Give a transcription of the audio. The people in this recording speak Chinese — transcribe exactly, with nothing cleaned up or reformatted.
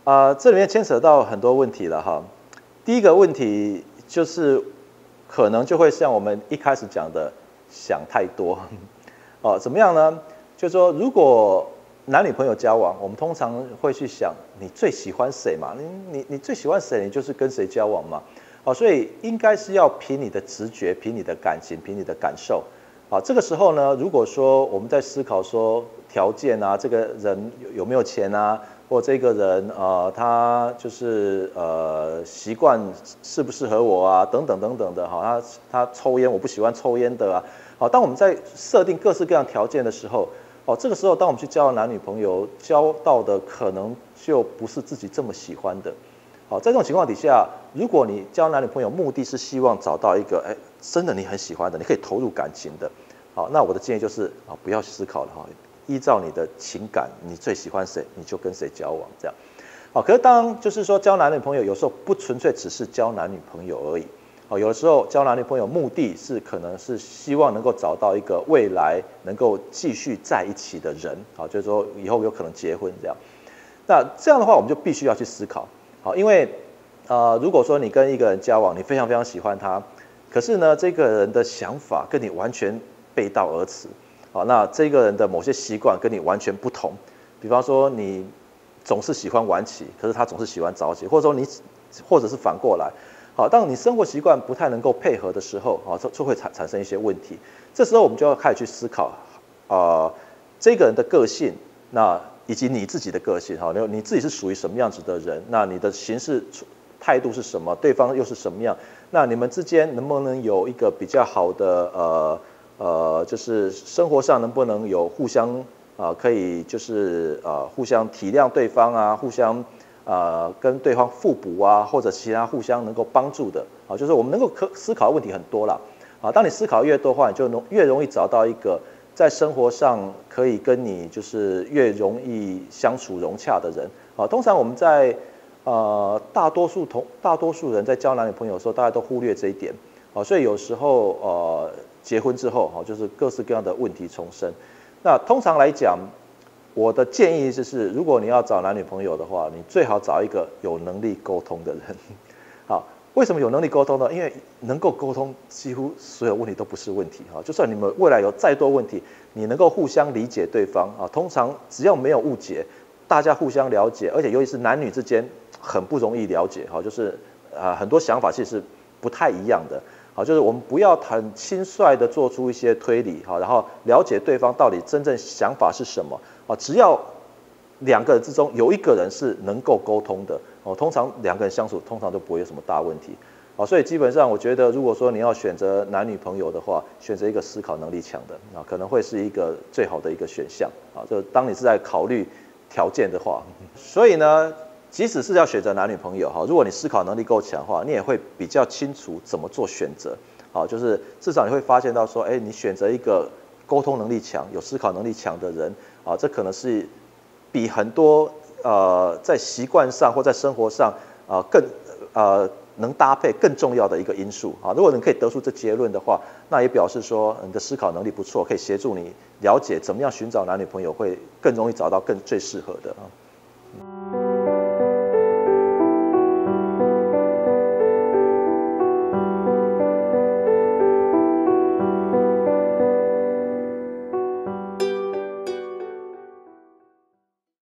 啊、呃这里面牵扯到很多问题了哈。第一个问题就是，可能就会像我们一开始讲的，想太多。哦，怎么样呢？就是说，如果男女朋友交往，我们通常会去想你最喜欢谁嘛？你你你最喜欢谁，你就是跟谁交往嘛。哦，所以应该是要凭你的直觉，凭你的感情，凭你的感受。啊，这个时候呢，如果说我们在思考说条件啊，这个人有有没有钱啊，或这个人呃他就是呃习惯适不适合我啊，等等等等的哈，他他抽烟我不喜欢抽烟的啊。好，当我们在设定各式各样条件的时候，哦，这个时候当我们去交男女朋友，交到的可能就不是自己这么喜欢的。好，在这种情况底下，如果你交男女朋友目的是希望找到一个哎真的你很喜欢的，你可以投入感情的。好，那我的建议就是啊，不要思考了哈，依照你的情感，你最喜欢谁，你就跟谁交往这样。好，可是当就是说交男女朋友，有时候不纯粹只是交男女朋友而已。好，有的时候交男女朋友目的是可能是希望能够找到一个未来能够继续在一起的人。好，就是说以后有可能结婚这样。那这样的话，我们就必须要去思考。好，因为呃，如果说你跟一个人交往，你非常非常喜欢他，可是呢，这个人的想法跟你完全背道而驰。好，那这个人的某些习惯跟你完全不同，比方说你总是喜欢晚起，可是他总是喜欢早起，或者说你，或者是反过来。好，当你生活习惯不太能够配合的时候，啊，就就会产产生一些问题。这时候我们就要开始去思考，啊、呃，这个人的个性，那以及你自己的个性，哈，你你自己是属于什么样子的人？那你的行事态度是什么？对方又是什么样？那你们之间能不能有一个比较好的呃？呃，就是生活上能不能有互相啊、呃，可以就是呃互相体谅对方啊，互相呃跟对方互补啊，或者其他互相能够帮助的啊，就是我们能够可思考的问题很多啦啊。当你思考越多的话，你就能越容易找到一个在生活上可以跟你就是越容易相处融洽的人啊。通常我们在呃大多数同大多数人在交男女朋友的时候，大家都忽略这一点啊，所以有时候呃。结婚之后，哈，就是各式各样的问题重生。那通常来讲，我的建议就是，如果你要找男女朋友的话，你最好找一个有能力沟通的人。好，为什么有能力沟通呢？因为能够沟通，几乎所有问题都不是问题。哈，就算你们未来有再多问题，你能够互相理解对方啊。通常只要没有误解，大家互相了解，而且尤其是男女之间很不容易了解。哈，就是啊，很多想法其实不太一样的。好，就是我们不要很轻率的做出一些推理，好，然后了解对方到底真正想法是什么，啊，只要两个人之中有一个人是能够沟通的，哦，通常两个人相处通常都不会有什么大问题，啊，所以基本上我觉得，如果说你要选择男女朋友的话，选择一个思考能力强的，啊，可能会是一个最好的一个选项，啊，就当你是在考虑条件的话，所以呢。即使是要选择男女朋友哈，如果你思考能力够强的话，你也会比较清楚怎么做选择。好，就是至少你会发现到说，哎，你选择一个沟通能力强、有思考能力强的人，啊，这可能是比很多呃在习惯上或在生活上啊更呃能搭配更重要的一个因素啊。如果你可以得出这结论的话，那也表示说你的思考能力不错，可以协助你了解怎么样寻找男女朋友会更容易找到更最适合的啊。